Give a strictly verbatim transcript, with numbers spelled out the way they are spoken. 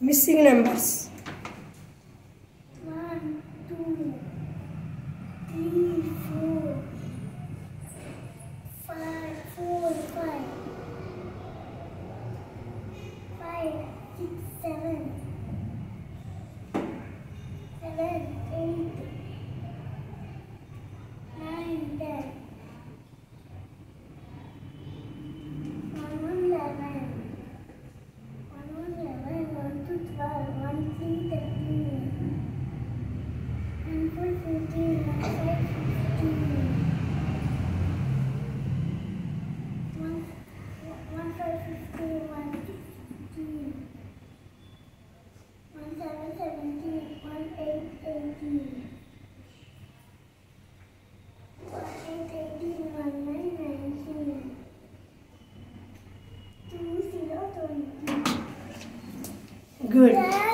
Missing numbers. One, two, three, four, five, four, five, five, six, seven, seven, eight, nine, ten. One, one, eleven. One, one, eleven. One, two, twelve. One, three, thirteen. One, four, fifteen. One, five, fifteen. One, one, five, fifteen. One, six, sixteen. One, seven, seventeen. One, eight, eighteen. One, eight, eighteen. One, nine, nineteen. Two, zero, twenty. Good.